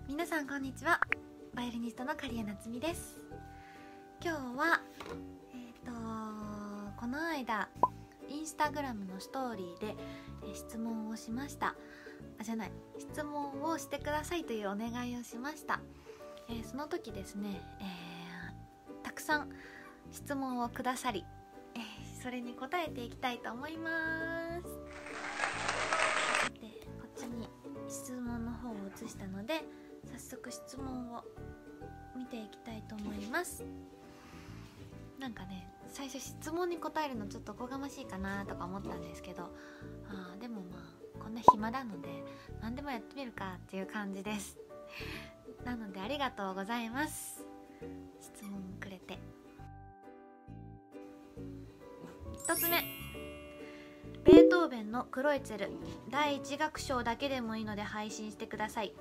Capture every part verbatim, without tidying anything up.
皆さんこんにちは。バイオリニストの刈谷夏実です。今日はえっ、ー、とこの間インスタグラムのストーリーで質問をしましたあじゃない質問をしてくださいというお願いをしました。えー、その時ですね、えー、たくさん質問をくださり、えー、それに答えていきたいと思います。さてこっちに質問の方を移したので早速質問を見ていきたいと思います。なんかね最初質問に答えるのちょっとおこがましいかなとか思ったんですけど、あでもまあこんな暇なので何でもやってみるかっていう感じですなのでありがとうございます。質問くれて。ひとつめ、ベートーベンのクロイツェルだいいち楽章だけでもいいので配信してください。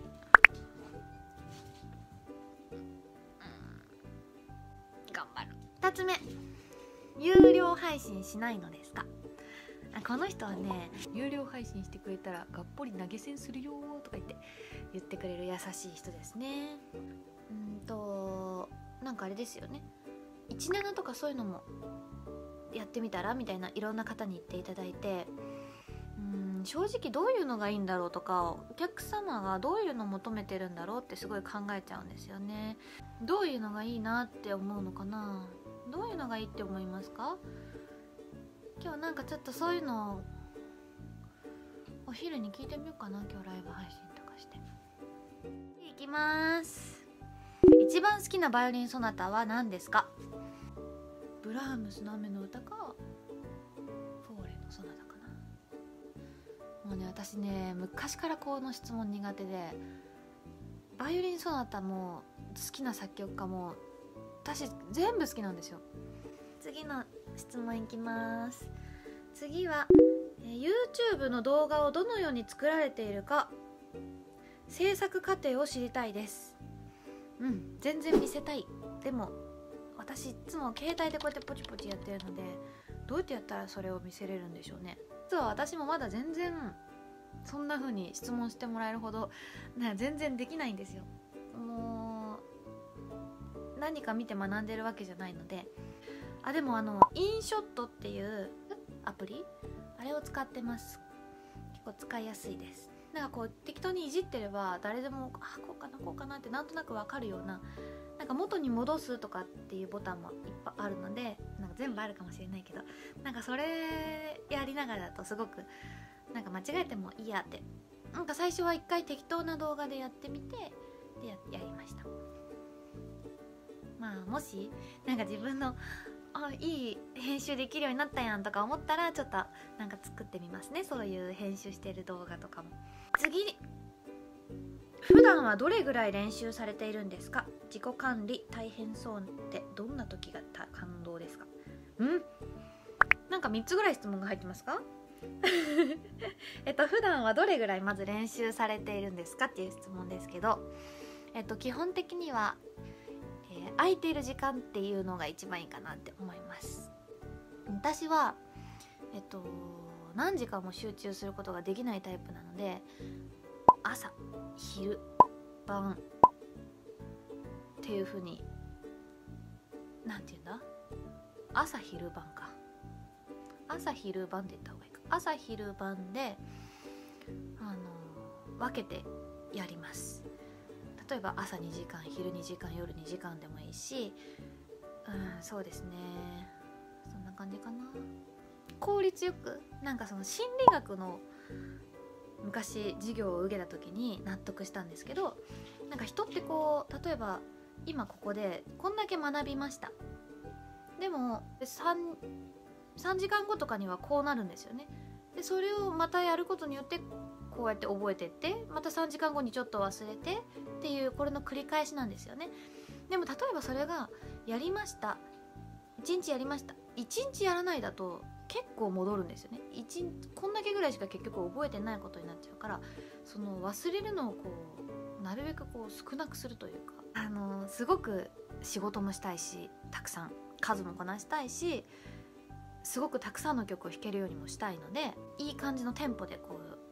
頑張る。ふたつめ、有料配信しないのですか。この人はね、有料配信してくれたらがっぽり投げ銭するよとか言って言ってくれる優しい人ですね。うんとなんかあれですよね、いちななとかそういうのもやってみたらみたいないろんな方に言っていただいて、うん正直どういうのがいいんだろうとかお客様がどういうのを求めてるんだろうってすごい考えちゃうんですよね。どういうのがいいなって思うのかな。どういうのがいいって思いますか。今日なんかちょっとそういうのをお昼に聞いてみようかな。今日ライブ配信とかしていきます。一番好きなバイオリンソナタは何ですか。ブラームスの雨の歌かフォーレのソナタかな。もうね私ね昔からこの質問苦手で、バイオリンソナタも好きな作曲家も私全部好きなんですよ。次の質問いきます。次は、えー、YouTube の動画をどのように作られているか制作過程を知りたいです。うん全然見せたい。でも私いつも携帯でこうやってポチポチやってるのでどうやってやったらそれを見せれるんでしょうね。実は私もまだ全然そんな風に質問してもらえるほどね全然できないんですよ。もう何か見て学んでるわけじゃないので。あでもあのインショットっていうアプリあれを使ってます。結構使いやすいです。なんかこう適当にいじってれば誰でもあこうかなこうかなってなんとなくわかるような、なんか元に戻すとかっていうボタンもいっぱいあるので、なんか全部あるかもしれないけど、なんかそれやりながらだとすごくなんか間違えてもいいやって、なんか最初は一回適当な動画でやってみてで や, やりました。まあもしなんか自分のあいい編集できるようになったやんとか思ったらちょっとなんか作ってみますね。そういう編集してる動画とかも。次、普段はどれぐらい練習されているんですか。自己管理大変そうってどんな時が感動ですか。んなんかみっつぐらい質問が入ってますかえっと普段はどれぐらいまず練習されているんですかっていう質問ですけど、えっと基本的には空いている時間っていうのが一番いいかなって思います。私はえっと何時間も集中することができないタイプなので、朝昼晩っていう風になんて言うんだ朝昼晩か朝昼晩って言った方がいいか朝昼晩であの分けてやります。例えば朝にじかん昼にじかん夜にじかんでもいいし、うんそうですねそんな感じかな。効率よくなんかその心理学の昔授業を受けた時に納得したんですけど、なんか人ってこう例えば今ここでこんだけ学びました。でも 3, 3時間後とかにはこうなるんですよね。でそれをまたやることによってこうやって覚えてってまたさんじかんごにちょっと忘れてっていうこれの繰り返しなんですよね。でも例えばそれがやりましたいちにちやりましたいちにちやらないだと結構戻るんですよね。いちこんだけぐらいしか結局覚えてないことになっちゃうから、その忘れるのをこうなるべくこう少なくするというか、あのすごく仕事もしたいしたくさん数もこなしたいしすごくたくさんの曲を弾けるようにもしたいので、いい感じのテンポでこう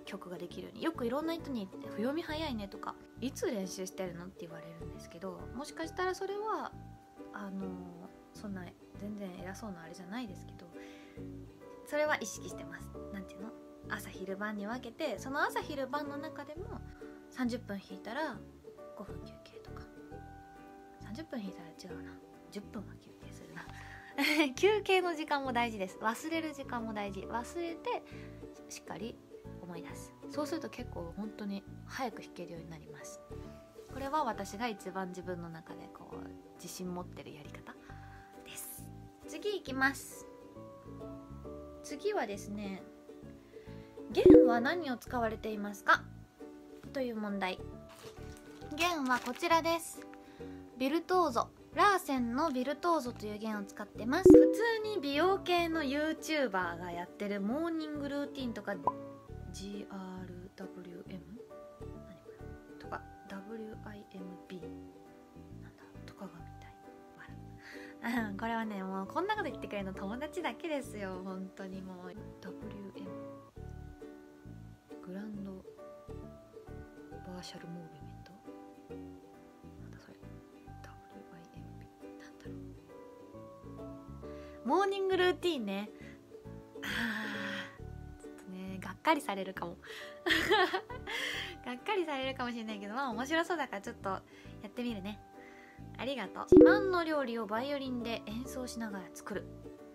曲ができるように。よくいろんな人に「譜読み早いね」とか「いつ練習してるの?」って言われるんですけど、もしかしたらそれはあのそんな全然偉そうなあれじゃないですけど、それは意識してます。なんていうの、朝昼晩に分けて、その朝昼晩の中でもさんじゅっぷん弾いたらごふん休憩とか、さんじゅっぷん弾いたら違うな、じゅっぷんは休憩するな休憩の時間も大事です。忘れる時間も大事。忘れてしっかり思い出す。そうすると結構本当に早く弾けるようになります。これは私が一番自分の中でこう自信持ってるやり方です。次いきます。次はですね、弦は何を使われていますかという問題。弦はこちらです。ビルトーゾ、ラーセンのビルトーゾという弦を使ってます。普通に美容系の YouTuber がやってるモーニングルーティンとか ジーアールダブリューエム 何これとか ダブリューアイエムビー なんだとかがみたいなこれはね、もうこんなこと言ってくれるの友達だけですよ。本当にもう ダブリューエム グランドバーシャルムーブメント、なんだそれ、 ダブリューアイエムビー なんだろう。モーニングルーティーンね。あーちょっとねがっかりされるかもがっかりされるかもしれないけど、まあ面白そうだからちょっとやってみるね。ありがとう。自慢の料理をバイオリンで演奏しながら作る。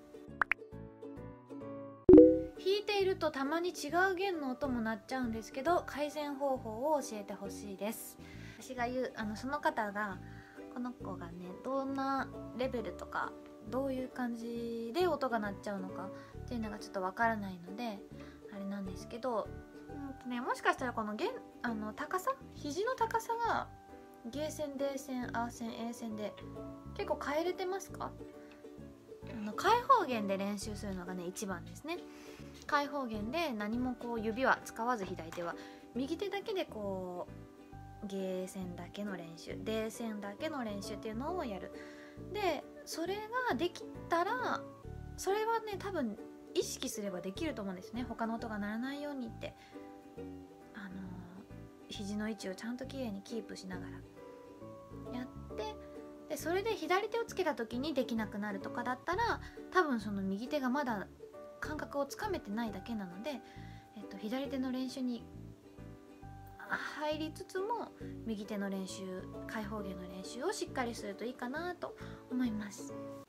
弾いているとたまに違う弦の音も鳴っちゃうんですけど、改善方法を教えてほしいです。私が言う、あのその方が、この子がねどんなレベルとかどういう感じで音が鳴っちゃうのかっていうのがちょっとわからないのであれなんですけど、うんとね、もしかしたらこの弦あの高さ、肘の高さがゲー線、デー線、アー線、A線で結構変えれてますか？あの開放弦で練習するのがね一番ですね。開放弦で何もこう指は使わず、左手は右手だけでこうゲー線だけの練習、デー線だけの練習っていうのをやる。でそれができたら、それはね多分意識すればできると思うんですね。他の音が鳴らないようにって、あの肘の位置をちゃんときれいにキープしながらやって、でそれで左手をつけた時にできなくなるとかだったら、多分その右手がまだ感覚をつかめてないだけなので、えっと、左手の練習に入りつつも右手の練習、開放弦の練習をしっかりするといいかなと思います。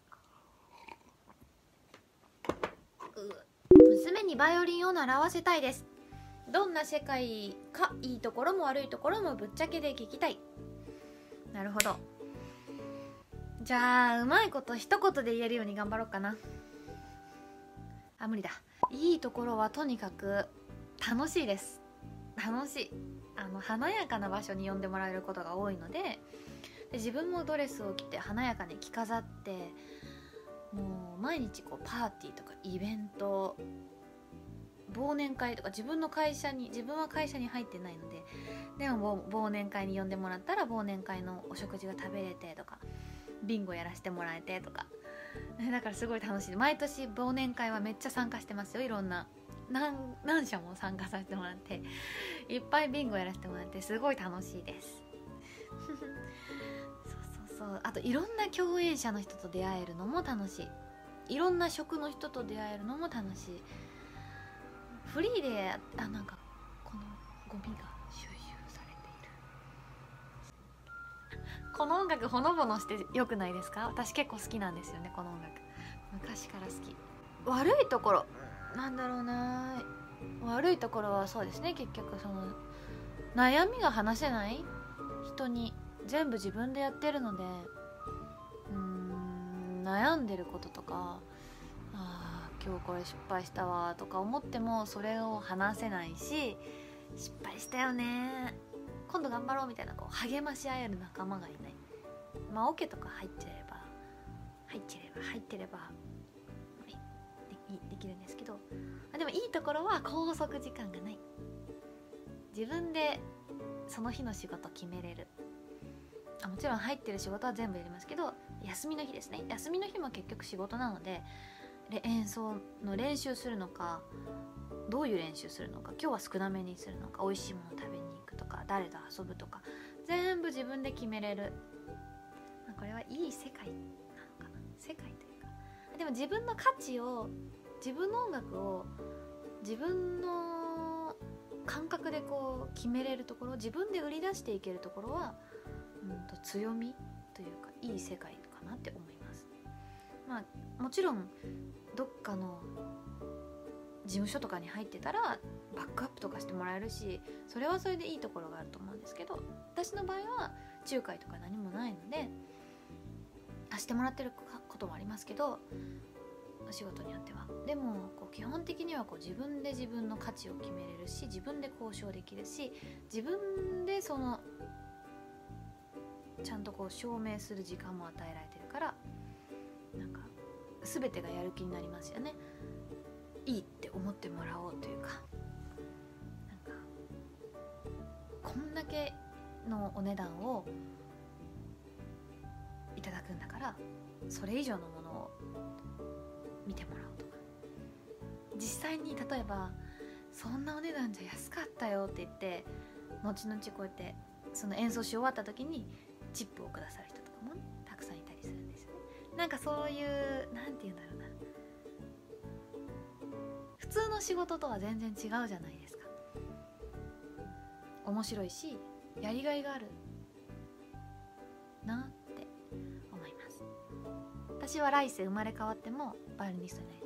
娘にバイオリンを習わせたいです。どんな世界か、いいところも悪いところもぶっちゃけで聞きたい。なるほど。じゃあうまいこと一言で言えるように頑張ろうかな。あ、無理だ。いいところはとにかく楽しいです。楽しい。あの華やかな場所に呼んでもらえることが多いので、で自分もドレスを着て華やかに着飾って、もう毎日こうパーティーとかイベント、忘年会とか、自分の会社に自分は会社に入ってないので、でも忘年会に呼んでもらったら忘年会のお食事が食べれてとか、ビンゴやらせてもらえてとか、だからすごい楽しい。毎年忘年会はめっちゃ参加してますよ。いろんな 何, 何社も参加させてもらって、いっぱいビンゴやらせてもらってすごい楽しいですそうそうそう。あといろんな共演者の人と出会えるのも楽しい。いろんな職の人と出会えるのも楽しい。フリーで、あ、なんかこのゴミが収集されている。この音楽ほのぼのしてよくないですか？私結構好きなんですよね、この音楽。昔から好き。悪いところなんだろうな。悪いところはそうですね、結局その悩みが話せない人に全部自分でやってるので、うーん悩んでることとか、あー今日これ失敗したわとか思ってもそれを話せないし、失敗したよね、今度頑張ろうみたいなこう励まし合える仲間がいない。まあオケとか入ってれば入ってれば入ってればで, できるんですけど、でもいいところは拘束時間がない。自分でその日の仕事決めれる。あ、もちろん入ってる仕事は全部やりますけど、休みの日ですね、休みの日も結局仕事なので、演奏の練習するのかどういう練習するのか、今日は少なめにするのか、美味しいもの食べに行くとか、誰と遊ぶとか、全部自分で決めれる。これはいい世界なのかな、世界というか、でも自分の価値を、自分の音楽を自分の感覚でこう決めれるところ、自分で売り出していけるところは、うんと強みというかいい世界かなって思います。まあもちろんどっかの事務所とかに入ってたらバックアップとかしてもらえるし、それはそれでいいところがあると思うんですけど、私の場合は仲介とか何もないので、あしてもらってることもありますけど、お仕事によっては。でもこう基本的にはこう自分で自分の価値を決めれるし、自分で交渉できるし、自分でそのちゃんとこう証明する時間も与えられてるから、なんか全てがやる気になりますよね。いいって思ってもらおうというか、なんかこんだけのお値段をいただくんだから、それ以上のものを見てもらおうとか、実際に例えばそんなお値段じゃ安かったよって言って後々こうやってその演奏し終わった時にチップをくださる人とかもね、たくさんいたりするんですよね。なんかそういう、なんて言うんだろうな、普通の仕事とは全然違うじゃないですか。面白いしやりがいがあるなって思います。私は来世生まれ変わってもバイオリニストになり